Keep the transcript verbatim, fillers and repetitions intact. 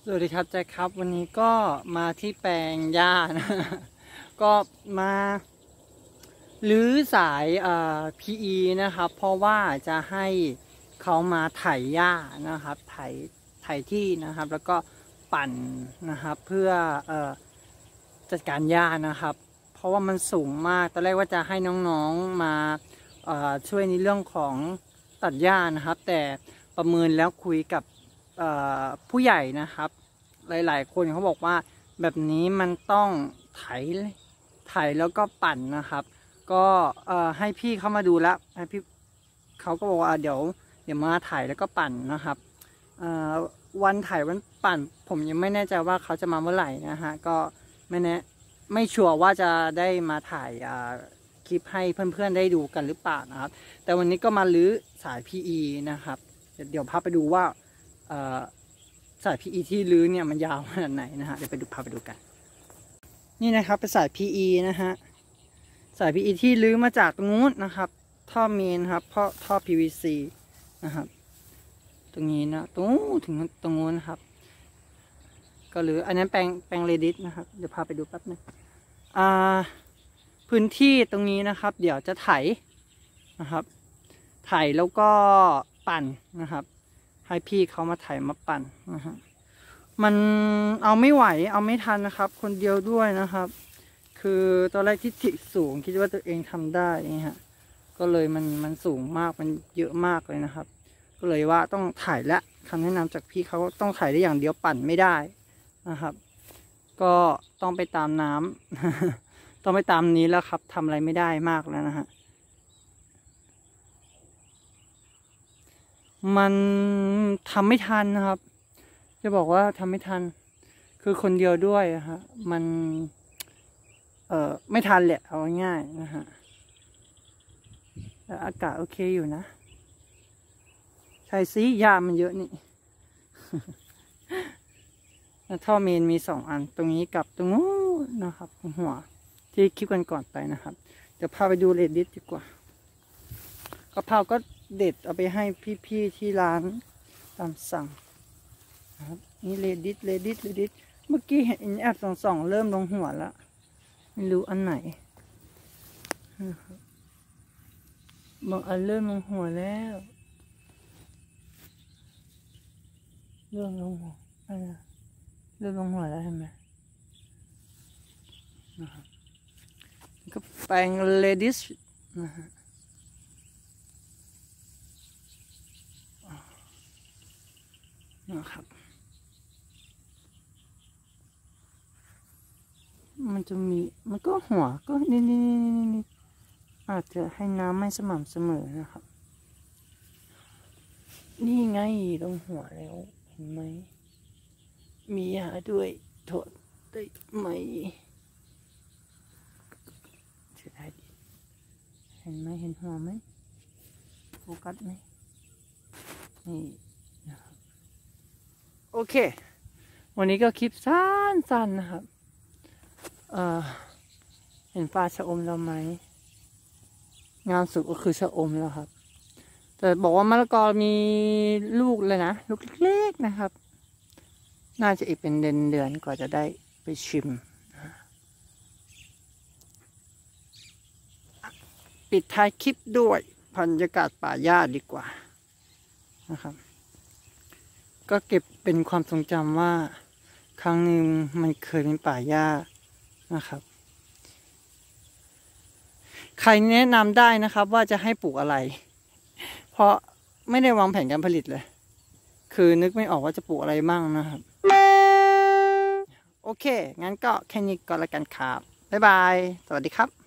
สวัสดีครับแจ็คครับวันนี้ก็มาที่แปลงหญ้านะ ก็มาลื้อสายเอ่อ พี อี นะครับเพราะว่าจะให้เขามาไถหญ้านะครับไถไถที่นะครับแล้วก็ปั่นนะครับเพื่อเอ่อจัดการหญ้านะครับเพราะว่ามันสูงมากตอนแรกว่าจะให้น้องๆมาเอ่อช่วยในเรื่องของตัดหญ้านะครับแต่ประเมินแล้วคุยกับผู้ใหญ่นะครับหลายๆคนเขาบอกว่าแบบนี้มันต้องไถไถแล้วก็ปั่นนะครับก็ให้พี่เขามาดูแล้วให้พี่เขาก็บอกว่าเดี๋ยวเดี๋ยวมาไถแล้วก็ปั่นนะครับวันไถวันปั่นผมยังไม่แน่ใจว่าเขาจะมาเมื่อไหร่นะฮะก็ไม่แน่ไม่ชัวร์ว่าจะได้มาถ่ายคลิปให้เพื่อนๆได้ดูกันหรือเปล่านะครับแต่วันนี้ก็มาลื้อสาย พี อี นะครับเดี๋ยวพาไปดูว่าสาย พี อี ที่ลื้อเนี่ยมันยาวขนาดไหนนะฮะเดี๋ยวไปดูพาไปดูกันนี่นะครับเป็นสาย พี อี นะฮะสาย พี อี ที่ลื้อมาจากตรงนู้นนะครับท่อเมนครับเพราะท่อ พี วี ซี นะครับตรงนี้นะตรงถึงตรงนู้นนะครับก็ลื้ออันนั้นแปลงแปลงเรดิสนะครับเดี๋ยวพาไปดูแป๊บนึงอ่าพื้นที่ตรงนี้นะครับเดี๋ยวจะไถนะครับไถแล้วก็ปั่นนะครับให้พี่เขามาไถมาปั่นนะฮะมันเอาไม่ไหวเอาไม่ทันนะครับคนเดียวด้วยนะครับคือตอนแรกที่ทิสูงคิดว่าตัวเองทำได้นี่ฮะก็เลยมันมันสูงมากมันเยอะมากเลยนะครับก็เลยว่าต้องถ่ายและคำแนะนำจากพี่เขาต้องถ่ายได้อย่างเดียวปั่นไม่ได้นะครับก็ต้องไปตามน้ำต้องไปตามนี้แล้วครับทำอะไรไม่ได้มากแล้วนะฮะมันทำไม่ทันนะครับจะบอกว่าทำไม่ทันคือคนเดียวด้วยอะฮะมันเอ่อไม่ทันแหละเอาง่ายนะฮะแต่อากาศโอเคอยู่นะใช่สิยามันเยอะนี่ ท่อเมนมีสองอันตรงนี้กับตรงนู้นนะครับหัวที่คลิปกันก่อนไปนะครับเดี๋ยวพาไปดูเรดดิสดีกว่ากะเพราก็เด็ดเอาไปให้พี่ๆที่ร้านตามสั่งนะครับนี่เรดดิสเรดดิสเรดดิสเมื่อกี้เห็นแอบสองสองเริ่มลงหัวแล้วไม่รู้อันไหนบางอันเริ่มลงหัวแล้วเริ่มลงหัวอะไรเริ่มลงหัวแล้วเห็นไหมนะครับก็แปลงเรดดิสนะฮะนะครับมันจะมีมันก็หัวก็นี่นี่นี่นี่อาจจะให้น้ำไม่สม่ำเสมอนะครับนี่ไงตรงหัวแล้วเห็นไหมมียาด้วยถอดได้ไหมเสียดายดิเห็นไหมเห็นหัวไหมโฟกัสไหมนี่นะครับโอเควันนี้ก็คลิปสั้นๆนะครับเอ่อเห็นฟ้าชะอมเราไหมงามสุดก็คือชะอมแล้วครับแต่บอกว่ามะละกอมีลูกเลยนะลูกเล็กๆนะครับน่าจะอีกเป็นเดือนเดือนกว่าจะได้ไปชิมปิดท้ายคลิปด้วยบรรยากาศป่าหญ้าดีกว่านะครับก็เก็บเป็นความทรงจำว่าครั้งหนึ่งมันเคยเป็นป่าหญ้านะครับใครแนะนำได้นะครับว่าจะให้ปลูกอะไรเพราะไม่ได้วางแผนการผลิตเลยคือนึกไม่ออกว่าจะปลูกอะไรบ้างนะครับโอเคงั้นก็แค่นี้ก็แล้วกันครับบ๊ายบายสวัสดีครับ